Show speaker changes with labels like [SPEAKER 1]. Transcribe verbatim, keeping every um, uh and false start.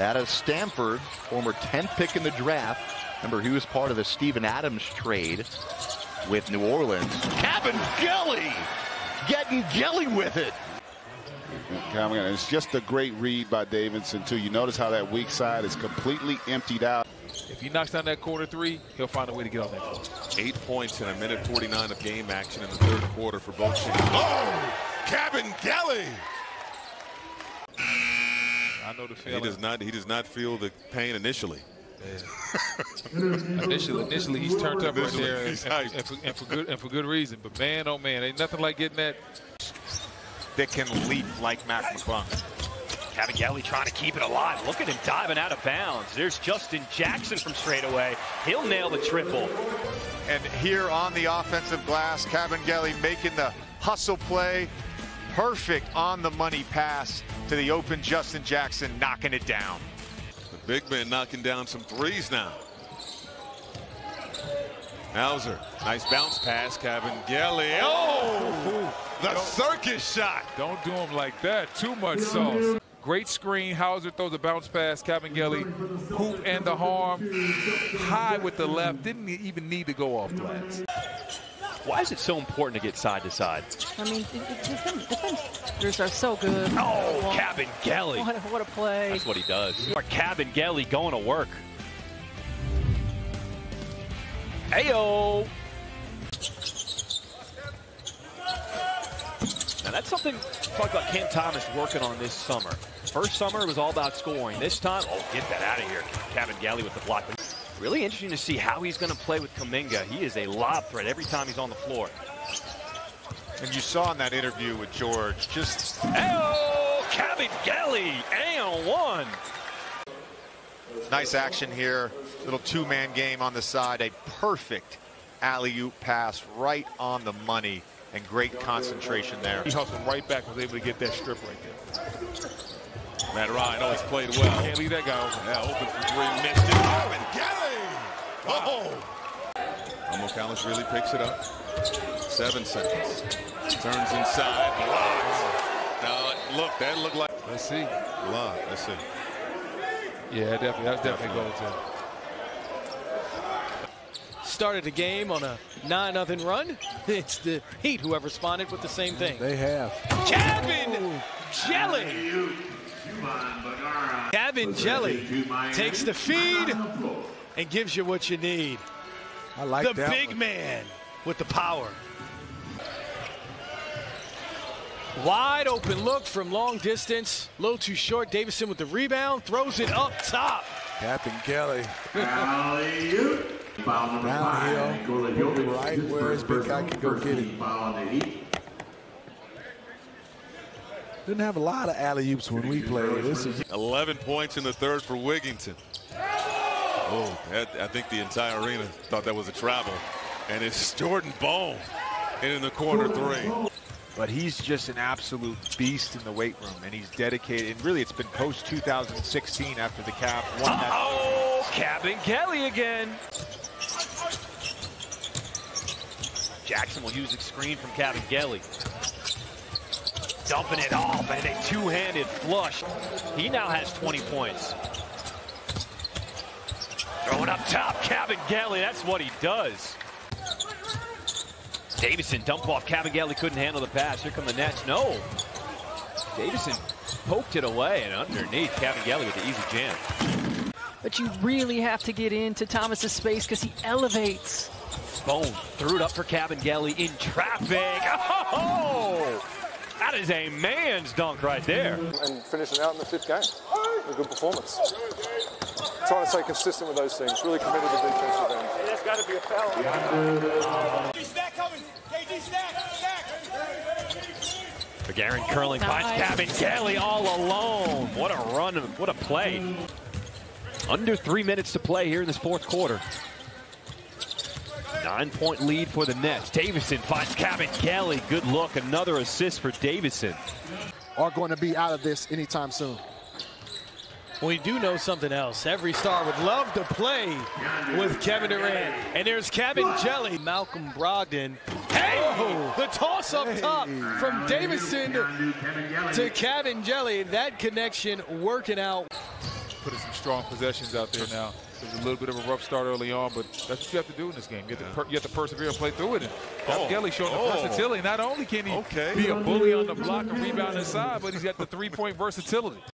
[SPEAKER 1] out of Stanford, former tenth pick in the draft. Remember, he was part of the Steven Adams trade with New Orleans. Kabengele getting jelly with it.
[SPEAKER 2] It's just a great read by Davidson, too. You notice how that weak side is completely emptied out.
[SPEAKER 3] If he knocks down that corner three, he'll find a way to get on that floor.
[SPEAKER 4] Eight points in a minute forty-nine of game action in the third quarter for both teams. Oh, Kabengele!
[SPEAKER 3] I know the feeling.
[SPEAKER 4] He does not. He does not feel the pain initially.
[SPEAKER 3] Yeah. initially, initially he's turned up right there, and,
[SPEAKER 4] He's
[SPEAKER 3] and, and, for, and for good and for good reason. But man, oh man, ain't nothing like getting that.
[SPEAKER 5] That can leap like Mac McClung. Kabengele trying to keep it alive. Look at him diving out of bounds. There's Justin Jackson from straight away. He'll nail the triple.
[SPEAKER 6] And here on the offensive glass, Kabengele making the hustle play. Perfect on the money pass to the open Justin Jackson, knocking it down.
[SPEAKER 4] The big man knocking down some threes now. Hauser, nice bounce pass, Kabengele. Oh, the circus shot.
[SPEAKER 3] Don't do him like that. Too much sauce. Great screen. Hauser throws a bounce pass. Kabengele, hoop and the harm. High with the left. Didn't even need to go off glass.
[SPEAKER 5] Why is it so important to get side to side?
[SPEAKER 7] I mean, defenders are so good.
[SPEAKER 5] Oh, well, Kabengele.
[SPEAKER 7] What, what a play.
[SPEAKER 5] That's what he does. Kabengele going to work. Ayo. Now that's something talk about Cam Thomas working on this summer. First summer it was all about scoring. This time, oh, get that out of here. Kabengele with the block. Really interesting to see how he's going to play with Kuminga. He is a lob threat every time he's on the floor.
[SPEAKER 6] And you saw in that interview with George, just...
[SPEAKER 5] Ayo, Kabengele, and one.
[SPEAKER 6] Nice action here. Little two-man game on the side. A perfect alley-oop pass right on the money. And great concentration there.
[SPEAKER 3] He hustled right back, was able to get that strip right there.
[SPEAKER 4] Matt Ryan always played well.
[SPEAKER 3] Can't leave that guy open.
[SPEAKER 4] Yeah, open for three, missed it. Kabengele! Oh! Mokalis really picks it up. Seven seconds. Turns inside, blocked. Now, look, that looked like...
[SPEAKER 3] Let's see.
[SPEAKER 4] Blocked, let's see.
[SPEAKER 3] Yeah, definitely. That's definitely goal too.
[SPEAKER 8] Started the game on a nine nothing run. It's the Heat who have responded with the same thing.
[SPEAKER 9] They have.
[SPEAKER 8] Kabengele. Kabengele takes the feed and gives you what you need.
[SPEAKER 9] I like
[SPEAKER 8] the
[SPEAKER 9] that
[SPEAKER 8] big
[SPEAKER 9] one.
[SPEAKER 8] man with the power. Wide open look from long distance. A little too short. Davison with the rebound. Throws it up top.
[SPEAKER 9] Kabengele. Downhill. Right where his big guy can go get it. Didn't have a lot of alley-oops when we played. This is
[SPEAKER 4] eleven points in the third for Wigginton. Oh, that, I think the entire arena thought that was a travel. And it's Jordan Bone in the corner three.
[SPEAKER 6] But he's just an absolute beast in the weight room, and he's dedicated. And really, it's been post two thousand sixteen after the Cap won that.
[SPEAKER 5] Oh, Kabengele again. Jackson will use the screen from Kabengele. Dumping it off, and a two-handed flush. He now has twenty points. Throwing up top, Kabengele, that's what he does. Davison dumped off, Kabengele couldn't handle the pass. Here come the Nets, no. Davison poked it away, and underneath, Kabengele with the easy jam.
[SPEAKER 7] But you really have to get into Thomas's space because he elevates.
[SPEAKER 5] Bone threw it up for Kabengele in traffic. Oh! That is a man's dunk right there.
[SPEAKER 10] And finishing out in the fifth game. A good performance. Trying to stay consistent with those things. Really committed to defensive end. Hey, that's got to be a foul. K D stack coming. K D stack. Stack.
[SPEAKER 5] Garen curling finds Kabengele all alone. What a run. What a play. Under three minutes to play here in this fourth quarter. Nine-point lead for the Nets. Davison finds Kabengele. Good look. Another assist for Davison.
[SPEAKER 9] Are going to be out of this anytime soon.
[SPEAKER 8] We do know something else. Every star would love to play with Kevin Durant. And there's Kabengele. Malcolm Brogdon. Hey! Oh, the toss up top from Davison to Kabengele. That connection working out.
[SPEAKER 3] putting some strong possessions out there now. It was a little bit of a rough start early on, but that's what you have to do in this game. You have to, per you have to persevere and play through it. And Kabengele showing
[SPEAKER 4] oh.
[SPEAKER 3] the versatility. Not only can he
[SPEAKER 4] okay.
[SPEAKER 3] be a bully on the block and rebound inside, but he's got the three-point versatility.